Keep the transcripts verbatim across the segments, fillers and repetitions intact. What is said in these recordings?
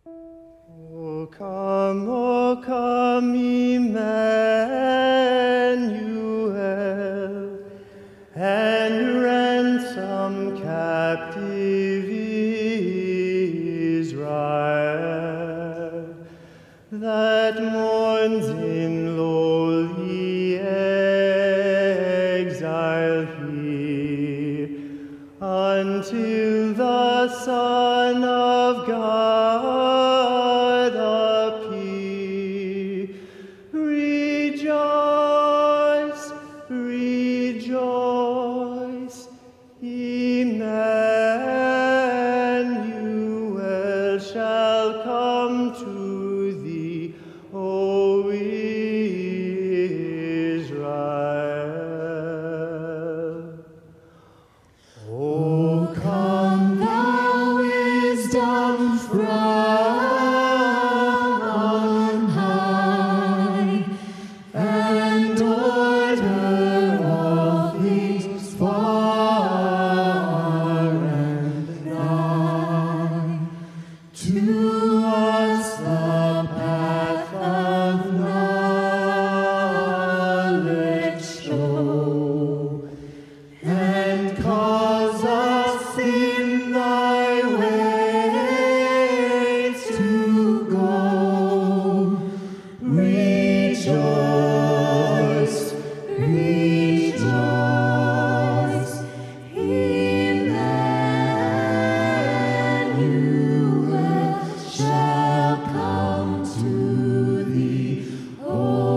O come, O come, Emmanuel, and ransom captive Israel, that mourns in lowly exile here, until the Son of God appear. Rejoice, rejoice, Emmanuel shall come to thee, O Israel. O come, thou wisdom from on high, and order of things far and nigh. To us the path of knowledge show, and cause us in thy ways to go. Rejoice, rejoice, Emmanuel shall come to thee, O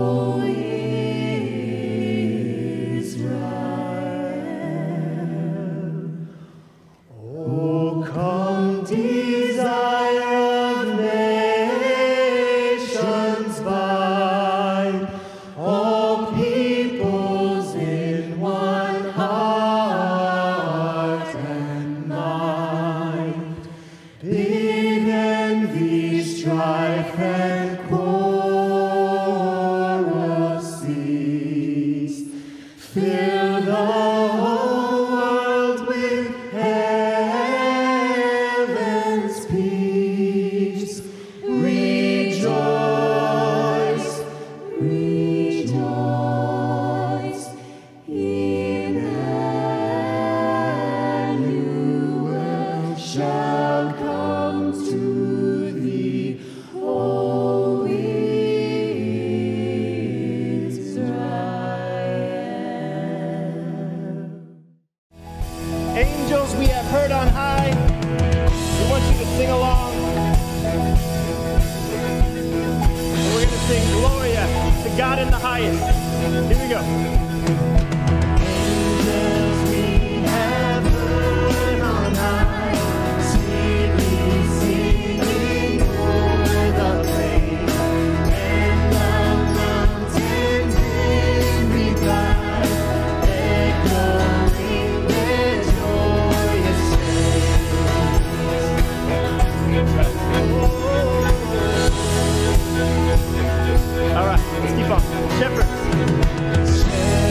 Israel. O come, desire of nations bind, all peoples in one heart and mind. Bid envy, strife, and quarrel cease. Fill the whole world with heaven's peace. Rejoice, rejoice, Emmanuel shall come to thee, O Israel. Angels we have heard on high, we want you to sing along. And we're going to sing Gloria to God in the highest. Here we go. Angels we have heard on high, sweetly singing o'er the plain, and the mountains in reply, echoing their joyous All right, let's keep on. Shepherds. strains.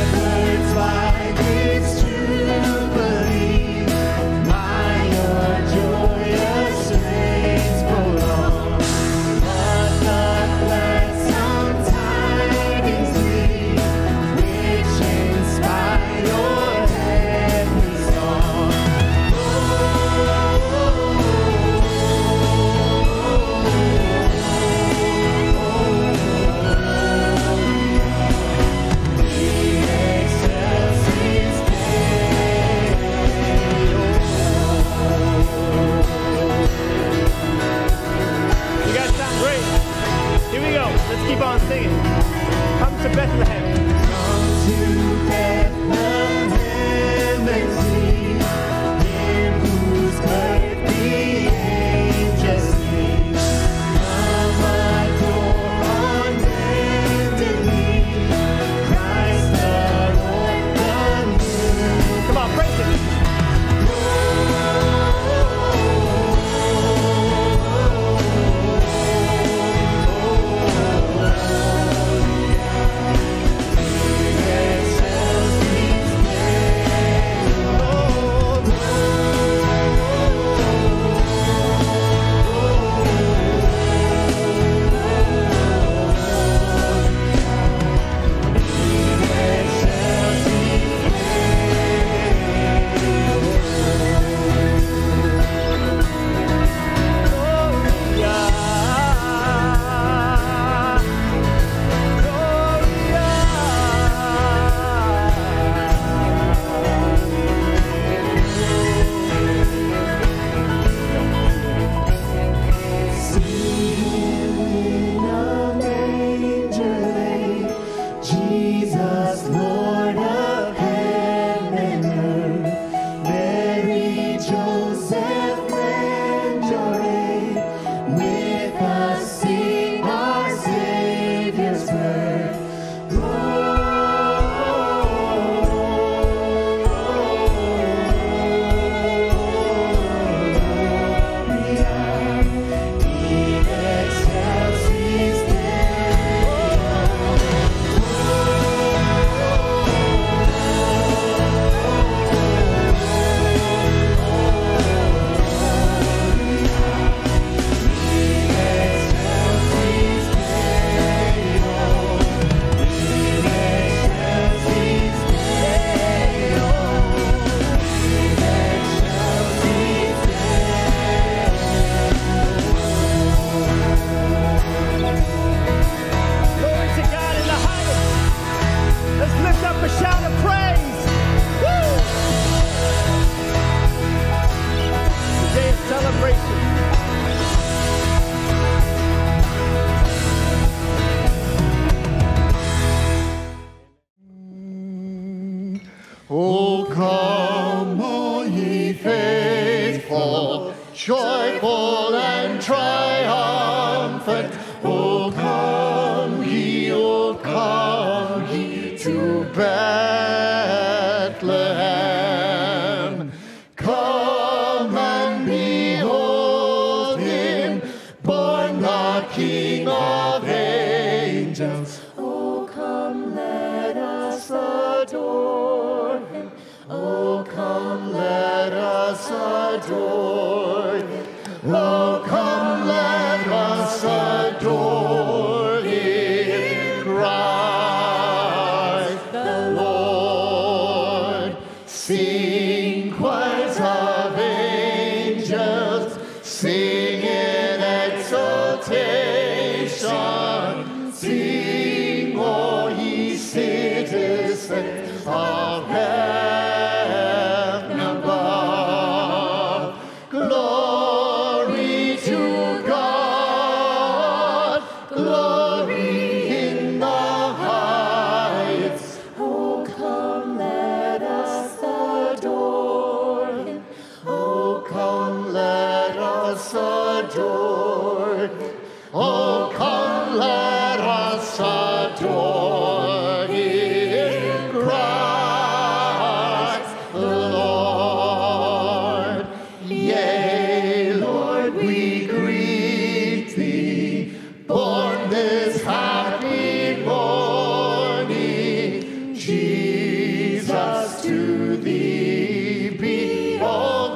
joyful, joyful and triumphant. Oh, come ye, oh, come ye to Bethlehem. Come and behold him, born the King of angels. Oh, come, let us adore him. Oh, come, let us adore him. Oh, come, let us adore him, Christ the Lord. Sing choirs of angels, sing in exultation. Sing, O ye citizens of heaven above. Glory to God, glory in the highest. Oh, come, let us adore him. Oh, come, let us adore him. Oh, come, let us adore him, Christ the Lord. Yea, Lord, we greet thee, born this happy morning. Jesus, to thee be all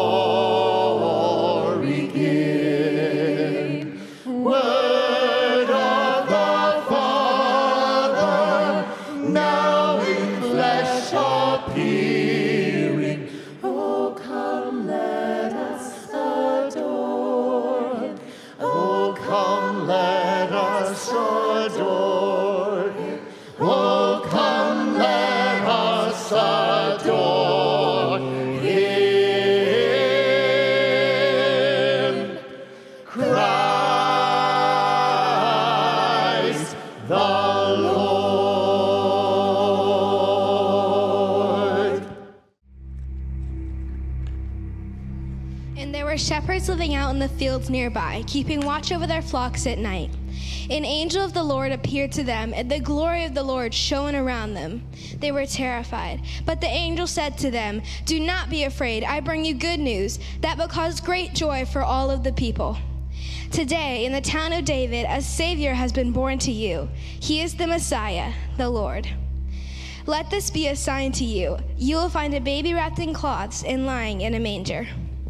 glory given. Word of the Father, now in flesh appearing. Oh, come, let us adore him. Oh, come, let us adore him. Oh, come, let us adore him, Christ the Lord. And there were shepherds living out in the fields nearby, keeping watch over their flocks at night. An angel of the Lord appeared to them, and the glory of the Lord shone around them. They were terrified. But the angel said to them, "Do not be afraid. I bring you good news that will cause great joy for all of the people. Today, in the town of David, a Savior has been born to you. He is the Messiah, the Lord. Let this be a sign to you. You will find a baby wrapped in cloths and lying in a manger."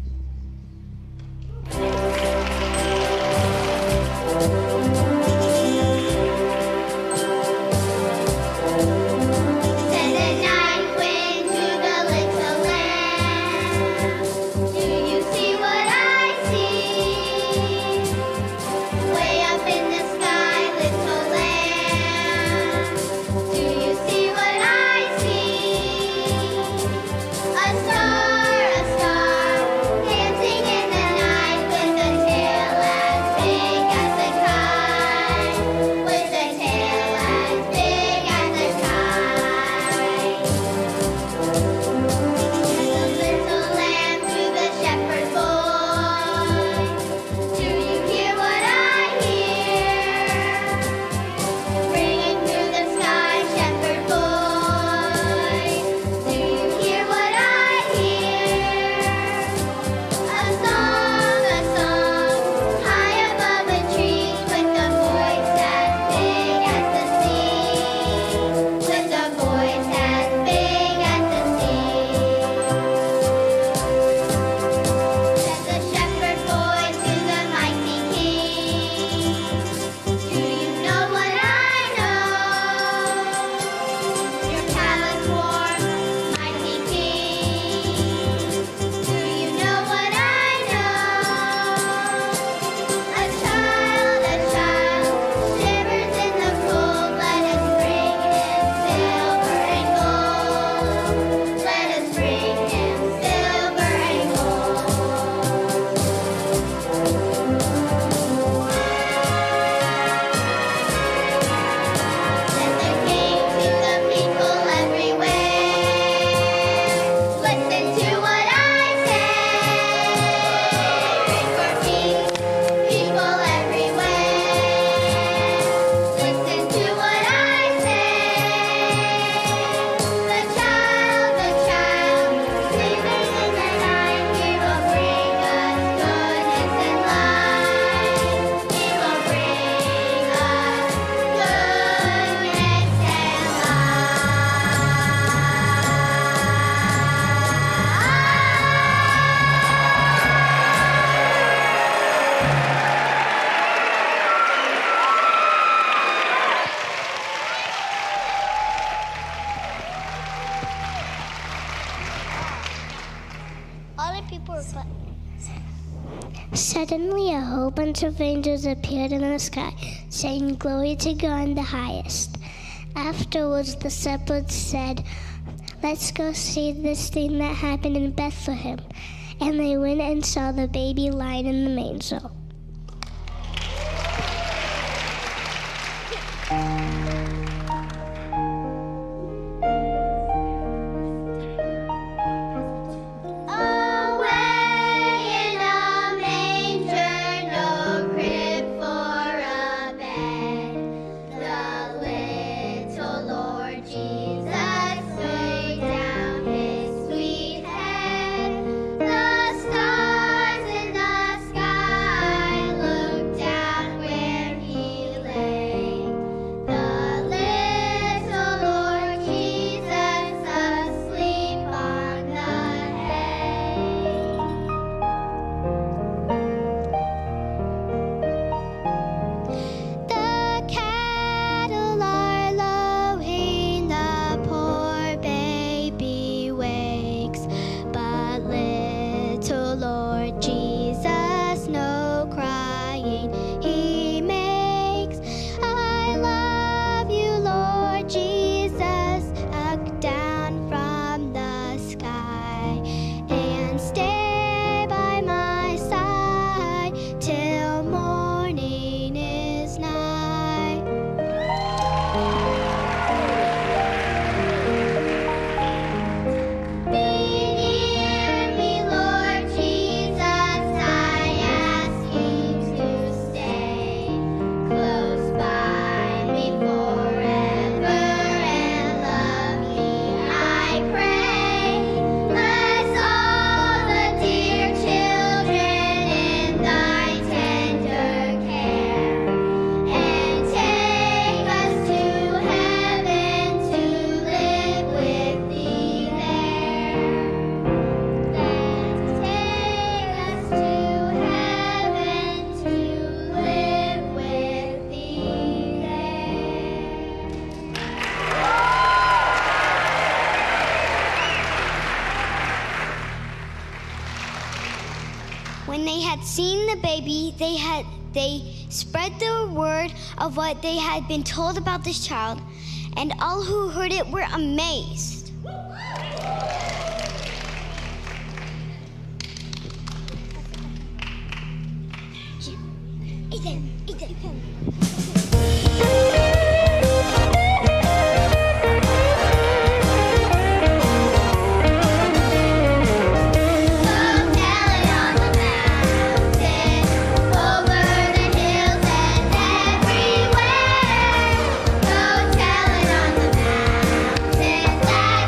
Send a night wind to the little lamb. Do you see what I see? Way up in the sky, little lamb. Do you see what I see? A star, a star, Suddenly, a whole bunch of angels appeared in the sky, saying, "Glory to God in the highest." Afterwards, the shepherds said, "Let's go see this thing that happened in Bethlehem." And they went and saw the baby lying in the manger. When they had seen the baby, they had they spread the word of what they had been told about this child, and all who heard it were amazed. Ethan, Ethan, Ethan. That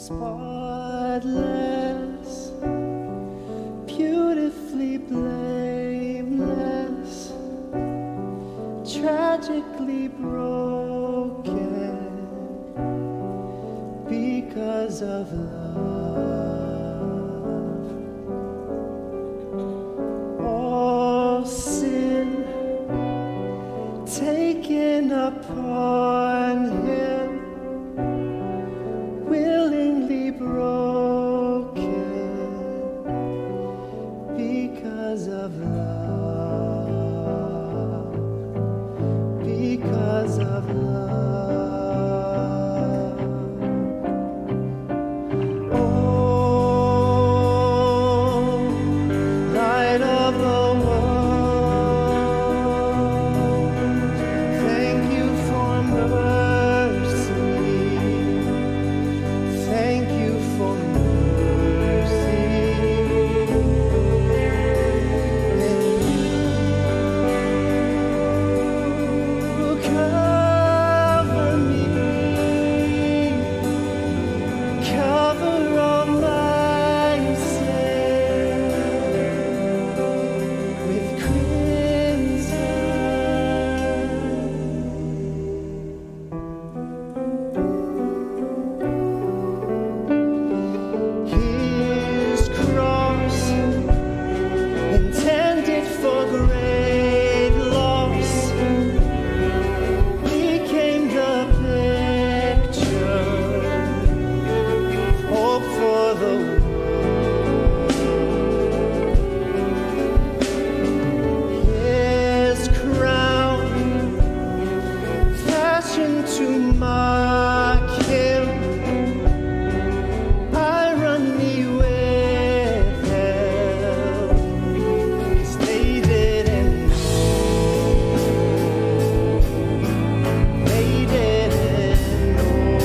spotless, beautifully blameless, tragically broken because of love. All sin taken upon him, willingly broken because of love, because of love. Oh, light of the world, thank you for mercy. Thank you for mercy. And you cover me, cover all my sin with crimson. His cross, intended for great loss, became the picture, hope for the world. His crown, fashioned to mock him, irony withheld, 'cause they didn't know, they didn't know.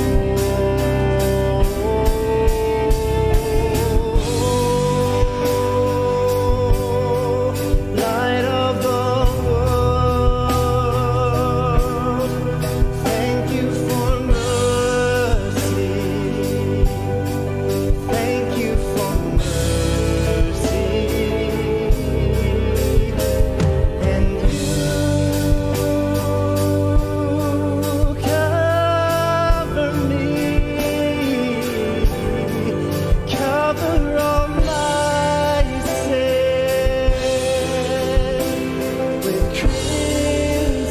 Light of the world, thank you for mercy. Thank you for mercy. And you cover me, cover all my sin with crimson.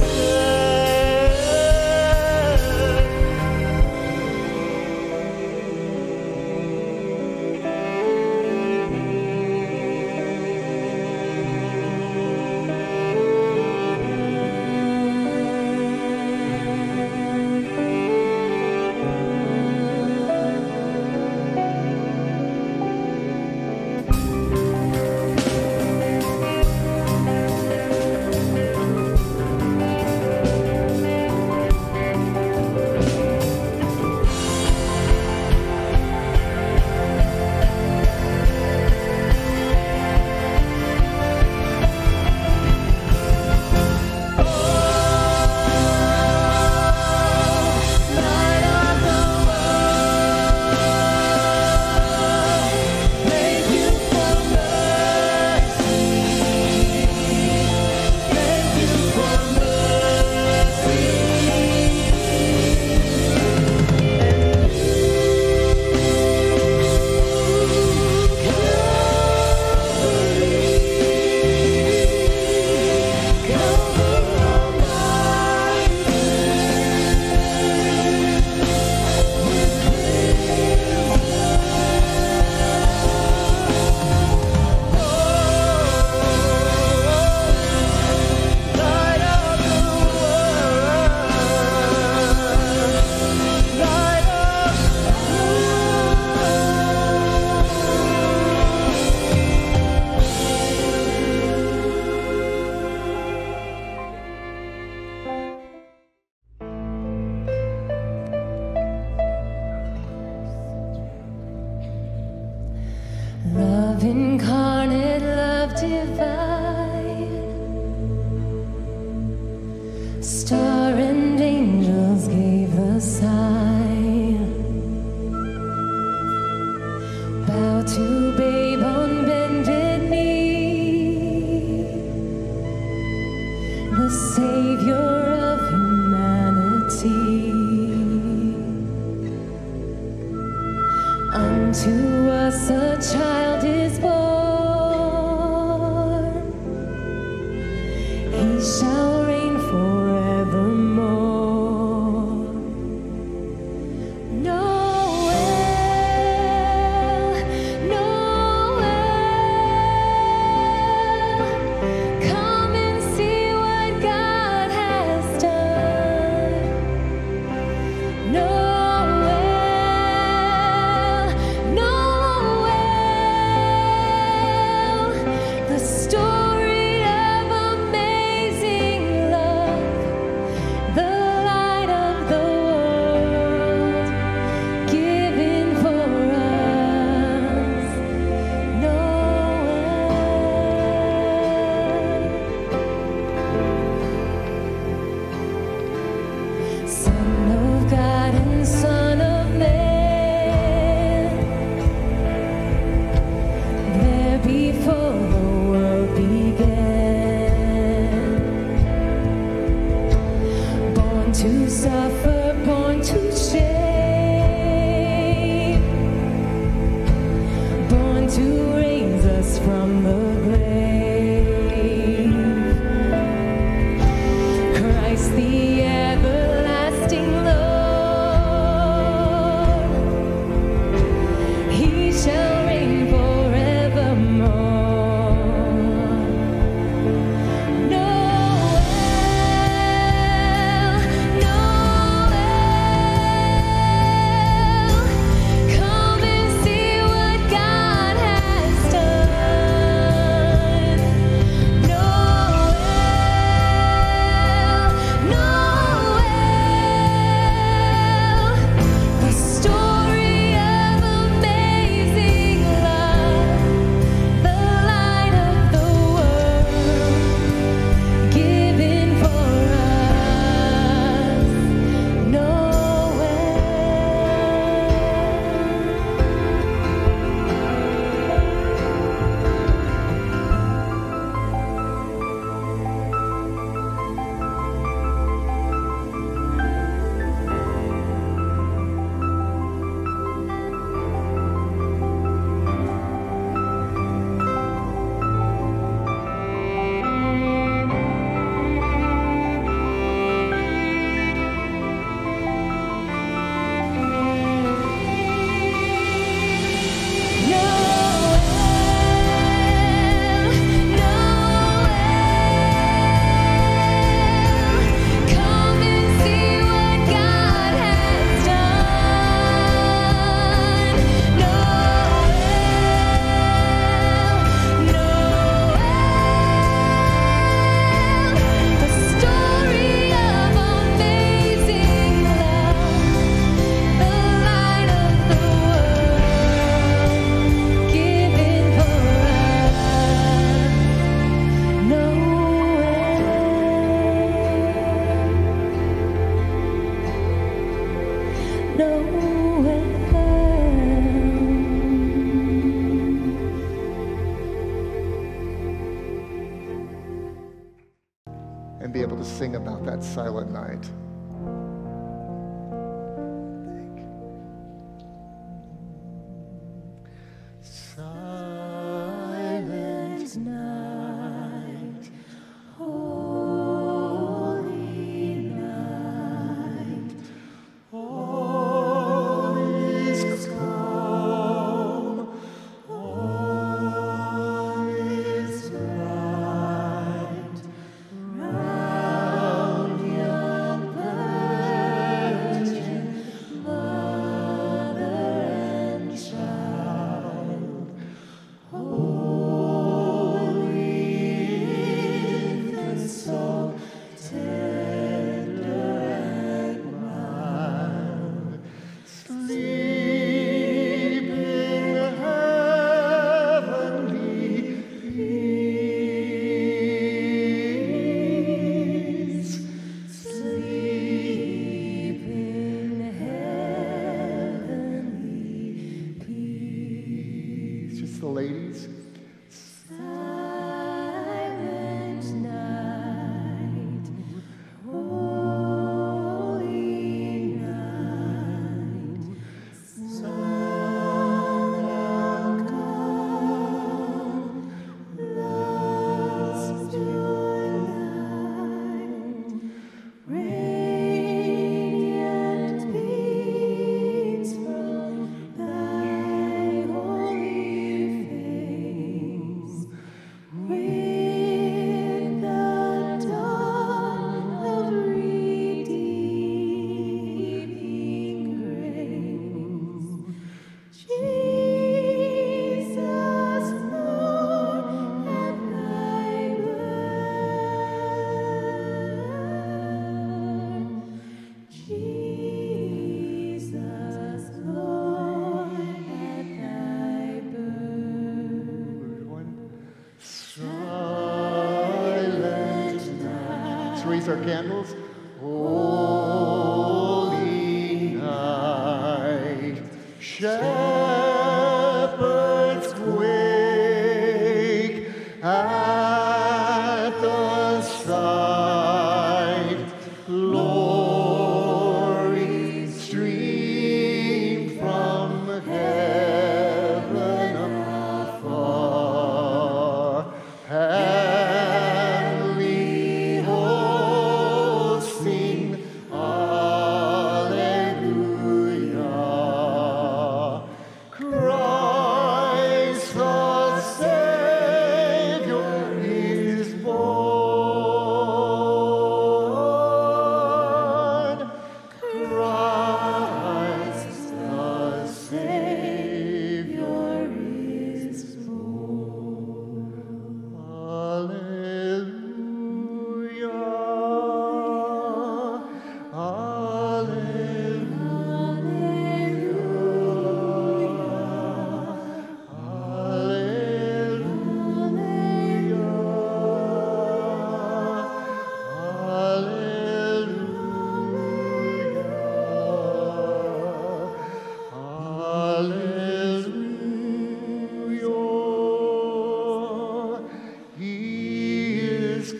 Light of the world, thank you for mercy. Thank you for mercy. And you cover all my light of the world, light of Love incarnate, love divine, star and angels gave the sign. bow to babe on bended knee, the Savior of humanity. Unto us a child is born, he shall reign forevermore. Noel, Noel, come and see what God has done. Noel, Noel, the story of amazing love, the light of the world, given for us. Noel, Son of God and Son of Man, there before the world began, born to suffer, born to shame, born to raise us from the grave. Christ the everlasting Lord, he shall reign forevermore. Noel, Noel, come and see what God has done. Noel, Noel, the story of amazing love, the light of the world, given for us. Noel. Come and see what God has done. Noel, Noel, the story of amazing love, the light of the world, given for us. And be able to sing about that silent night. Silent night, holy night, all is calm, all is bright. Round young the ladies. Silent night, holy night, sun now come, love's pure light, radiant beams from thy holy face, with the dawn of redeeming grace. Jesus, Lord, at thy birth. Jesus, Lord, at thy birth. One. Silent night. Let's raise our candles. Holy night, shepherds quake at the sight. Glory stream from heaven afar. Heavenly hosts sing Alleluia. Christ the Savior is born. Christ the Savior is born. Alleluia. Hallelujah. He is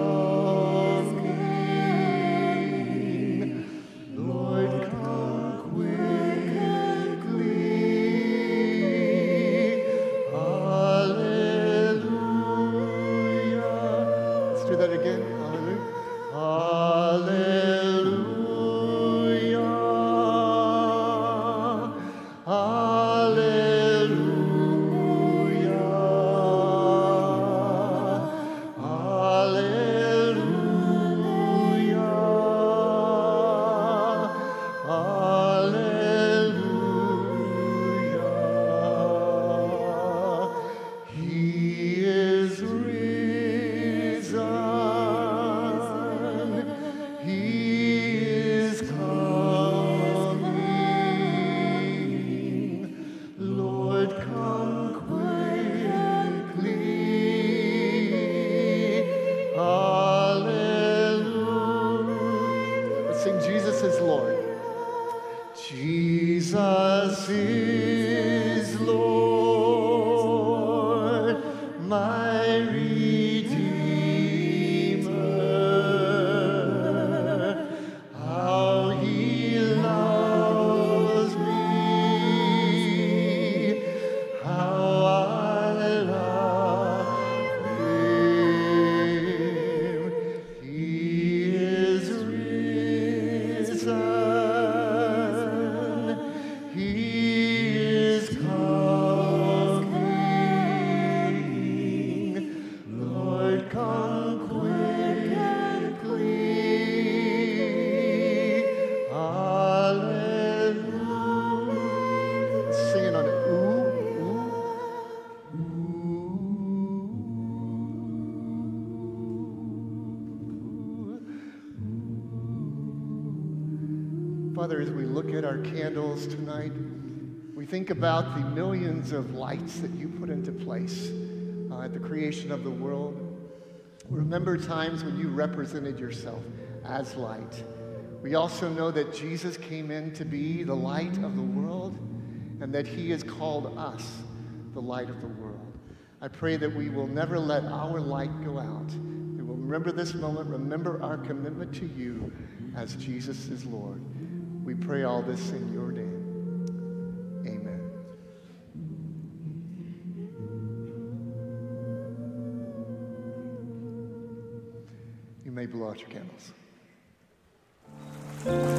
coming. Lord, come quickly. Hallelujah. Let's do that again. Hallelujah. Hallelujah. Hallelujah. Hallelujah. He is risen. He is coming. Lord, come quickly. Hallelujah. Let's sing Jesus is Lord. Jesus is Lord, my Redeemer. How he loves me, how I love him. He is risen. He is coming. Lord, come quickly. Hallelujah. Singing on it. Ooh, ooh. Father, as we look at our candles tonight, we think about the millions of lights that you put into place uh, at the creation of the world. Remember times when you represented yourself as light. We also know that Jesus came in to be the light of the world, and that he has called us, the the light of the world. I pray that we will never let our light go out. We will remember this moment, remember our commitment to you as Jesus is Lord. We pray all this in your name. Amen. You may blow out your candles.